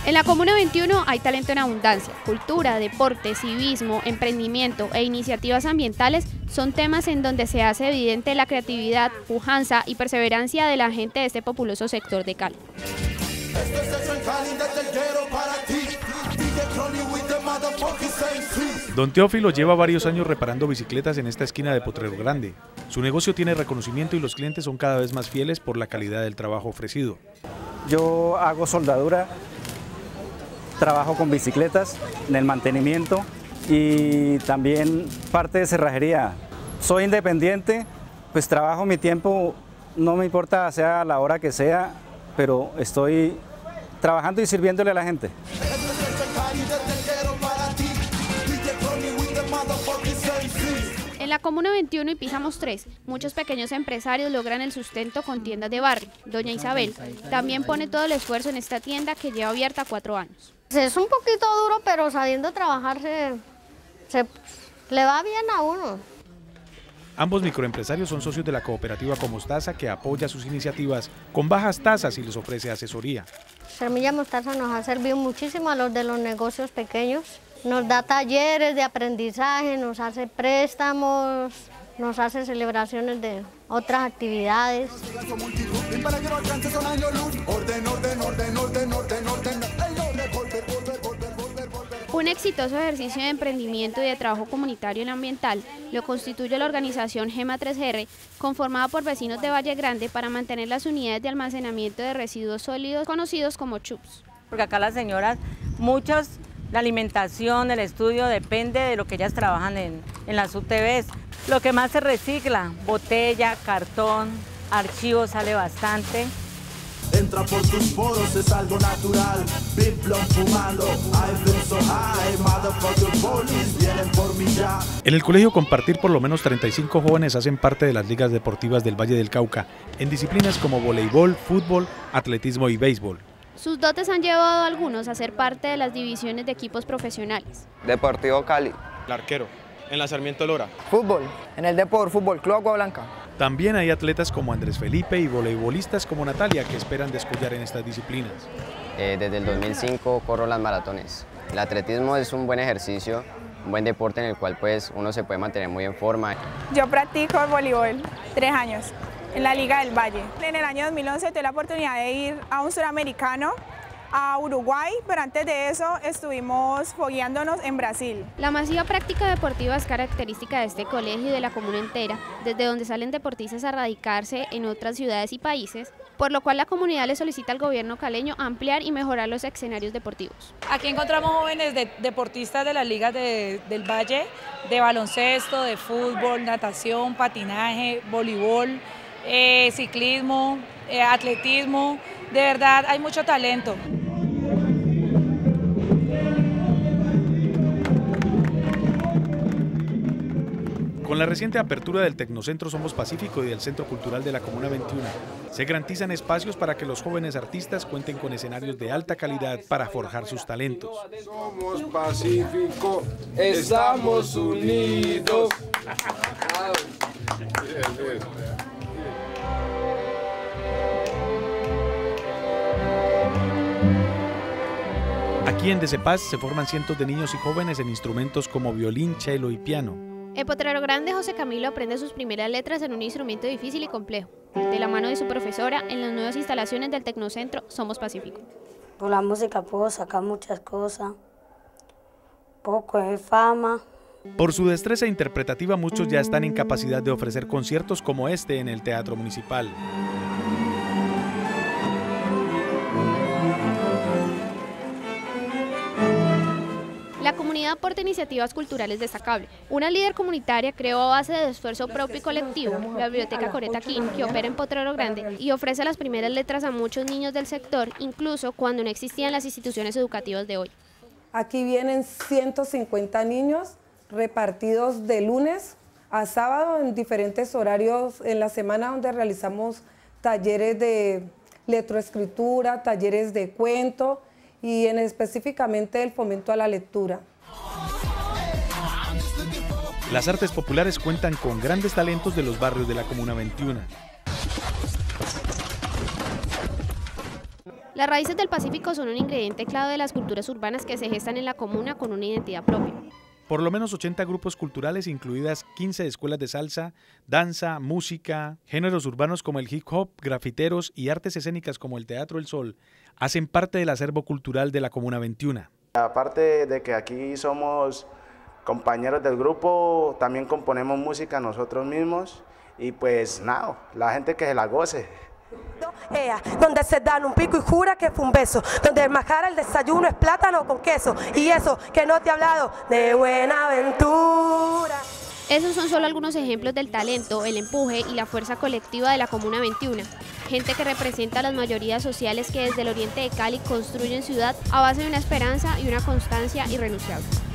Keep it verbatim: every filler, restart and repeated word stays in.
En la Comuna veintiuno hay talento en abundancia. Cultura, deporte, civismo, emprendimiento e iniciativas ambientales son temas en donde se hace evidente la creatividad, pujanza y perseverancia de la gente de este populoso sector de Cali. Don Teófilo lleva varios años reparando bicicletas en esta esquina de Potrero Grande. Su negocio tiene reconocimiento y los clientes son cada vez más fieles por la calidad del trabajo ofrecido. Yo hago soldadura, trabajo con bicicletas en el mantenimiento y también parte de cerrajería. Soy independiente, pues trabajo mi tiempo, no me importa sea la hora que sea, pero estoy trabajando y sirviéndole a la gente. En la Comuna veintiuno y Pisamos tres, muchos pequeños empresarios logran el sustento con tiendas de barrio. Doña Isabel también pone todo el esfuerzo en esta tienda que lleva abierta cuatro años. Es un poquito duro, pero sabiendo trabajar se, se le va bien a uno. Ambos microempresarios son socios de la cooperativa Comostaza, que apoya sus iniciativas con bajas tasas y les ofrece asesoría. Semilla Mostaza nos ha servido muchísimo a los de los negocios pequeños. Nos da talleres de aprendizaje, nos hace préstamos, nos hace celebraciones de otras actividades. Un exitoso ejercicio de emprendimiento y de trabajo comunitario y ambiental lo constituye la organización Gema tres erre, conformada por vecinos de Valle Grande para mantener las unidades de almacenamiento de residuos sólidos conocidos como CHUPS. Porque acá las señoras, muchas, la alimentación, el estudio depende de lo que ellas trabajan en, en las U T Vs. Lo que más se recicla, botella, cartón, archivos sale bastante. Entra por tus poros, es algo natural. Big Blonde fumando, I feel so high, motherfucker police, vienen por mí ya. En el colegio Compartir, por lo menos treinta y cinco jóvenes hacen parte de las ligas deportivas del Valle del Cauca, en disciplinas como voleibol, fútbol, atletismo y béisbol. Sus dotes han llevado a algunos a ser parte de las divisiones de equipos profesionales. Deportivo Cali. El arquero, en la Sarmiento Lora. Fútbol, en el Depor Fútbol Club Agua Blanca. También hay atletas como Andrés Felipe y voleibolistas como Natalia que esperan descollar en estas disciplinas. Eh, desde el dos mil cinco corro las maratones. El atletismo es un buen ejercicio, un buen deporte en el cual pues, uno se puede mantener muy en forma. Yo practico voleibol, tres años, en la Liga del Valle. En el año dos mil once tuve la oportunidad de ir a un suramericano, a Uruguay, pero antes de eso estuvimos fogueándonos en Brasil. La masiva práctica deportiva es característica de este colegio y de la comuna entera, desde donde salen deportistas a radicarse en otras ciudades y países, por lo cual la comunidad le solicita al gobierno caleño ampliar y mejorar los escenarios deportivos. Aquí encontramos jóvenes de, deportistas de las ligas de, del Valle, de baloncesto, de fútbol, natación, patinaje, voleibol, eh, ciclismo, eh, atletismo. De verdad hay mucho talento. Con la reciente apertura del Tecnocentro Somos Pacífico y del Centro Cultural de la Comuna veintiuno, se garantizan espacios para que los jóvenes artistas cuenten con escenarios de alta calidad para forjar sus talentos. Somos Pacífico, estamos unidos. Aquí en Decepaz se forman cientos de niños y jóvenes en instrumentos como violín, cello y piano. En Potrero Grande, José Camilo aprende sus primeras letras en un instrumento difícil y complejo, de la mano de su profesora en las nuevas instalaciones del Tecnocentro Somos Pacífico. Por la música puedo sacar muchas cosas, poco de fama. Por su destreza interpretativa, muchos ya están en capacidad de ofrecer conciertos como este en el Teatro Municipal. La comunidad aporta iniciativas culturales destacables. Una líder comunitaria creó a base de esfuerzo propio y colectivo la Biblioteca Coreta King, que opera en Potrero Grande y ofrece las primeras letras a muchos niños del sector, incluso cuando no existían las instituciones educativas de hoy. Aquí vienen ciento cincuenta niños repartidos de lunes a sábado en diferentes horarios en la semana, donde realizamos talleres de letroescritura, talleres de cuento y en específicamente el fomento a la lectura. Las artes populares cuentan con grandes talentos de los barrios de la Comuna veintiuno. Las raíces del Pacífico son un ingrediente clave de las culturas urbanas que se gestan en la comuna con una identidad propia. Por lo menos ochenta grupos culturales, incluidas quince escuelas de salsa, danza, música, géneros urbanos como el hip hop, grafiteros y artes escénicas como el Teatro El Sol, hacen parte del acervo cultural de la Comuna veintiuno. Aparte de que aquí somos compañeros del grupo, también componemos música nosotros mismos y pues nada, la gente que se la goce. Ea, donde se dan un pico y jura que fue un beso, donde el majara el desayuno es plátano con queso, y eso que no te he hablado de Buenaventura. Esos son solo algunos ejemplos del talento, el empuje y la fuerza colectiva de la Comuna veintiuno. Gente que representa a las mayorías sociales que desde el oriente de Cali construyen ciudad a base de una esperanza y una constancia irrenunciable.